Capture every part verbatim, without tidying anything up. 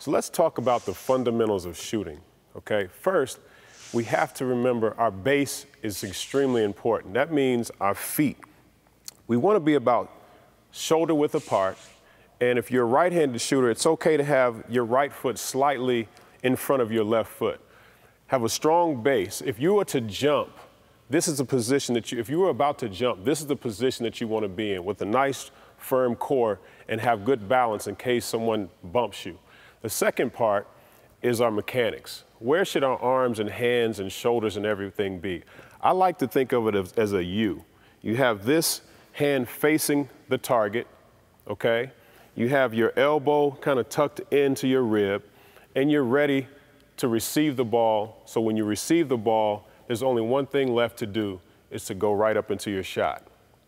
So let's talk about the fundamentals of shooting, okay? First, we have to remember our base is extremely important. That means our feet. We want to be about shoulder width apart, and if you're a right-handed shooter, it's okay to have your right foot slightly in front of your left foot. Have a strong base. If you were to jump, this is a position that you, if you were about to jump, this is the position that you want to be in with a nice, firm core and have good balance in case someone bumps you. The second part is our mechanics. Where should our arms and hands and shoulders and everything be? I like to think of it as, as a U. You have this hand facing the target, okay? You have your elbow kind of tucked into your rib, and you're ready to receive the ball. So when you receive the ball, there's only one thing left to do, is to go right up into your shot.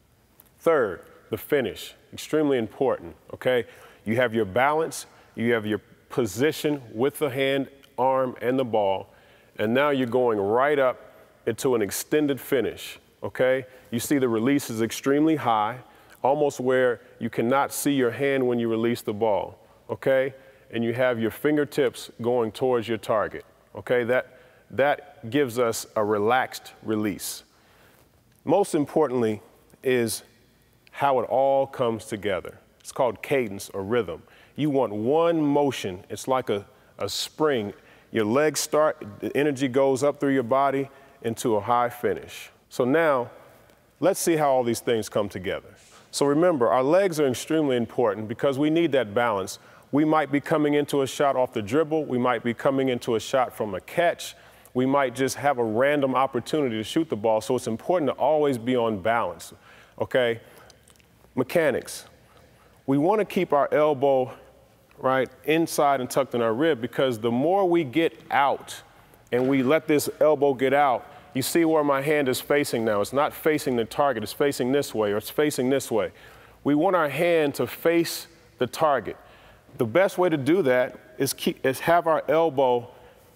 Third, the finish, extremely important, okay? You have your balance, you have your position with the hand, arm, and the ball, and now you're going right up into an extended finish, okay? You see the release is extremely high, almost where you cannot see your hand when you release the ball, okay? And you have your fingertips going towards your target, okay? That, that gives us a relaxed release. Most importantly is how it all comes together. It's called cadence or rhythm. You want one motion. It's like a, a spring. Your legs start, the energy goes up through your body into a high finish. So now, let's see how all these things come together. So remember, our legs are extremely important because we need that balance. We might be coming into a shot off the dribble. We might be coming into a shot from a catch. We might just have a random opportunity to shoot the ball. So it's important to always be on balance, okay? Mechanics. We want to keep our elbow right inside and tucked in our rib, because the more we get out and we let this elbow get out, you see where my hand is facing now. It's not facing the target, it's facing this way, or it's facing this way. We want our hand to face the target. The best way to do that is, keep, is have our elbow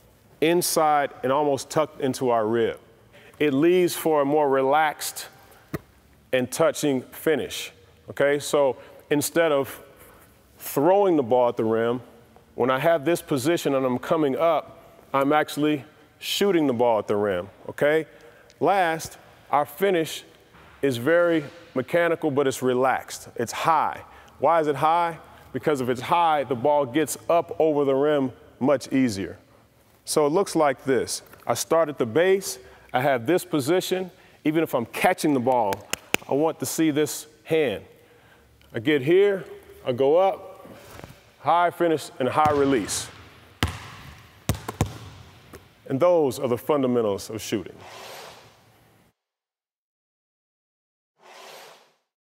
inside and almost tucked into our rib. It leaves for a more relaxed and touching finish, okay? So instead of throwing the ball at the rim, when I have this position and I'm coming up, I'm actually shooting the ball at the rim, okay? Last, our finish is very mechanical, but it's relaxed. It's high. Why is it high? Because if it's high, the ball gets up over the rim much easier. So it looks like this. I start at the base, I have this position. Even if I'm catching the ball, I want to see this hand. I get here, I go up, high finish and high release. And those are the fundamentals of shooting.